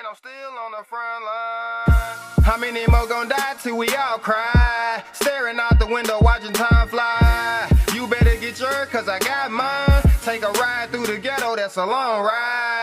and I'm still on the front line. How many more gon' die till we all cry? Staring out the window watching time fly. You better get yours cause I got mine. Take a ride through the ghetto, that's a long ride.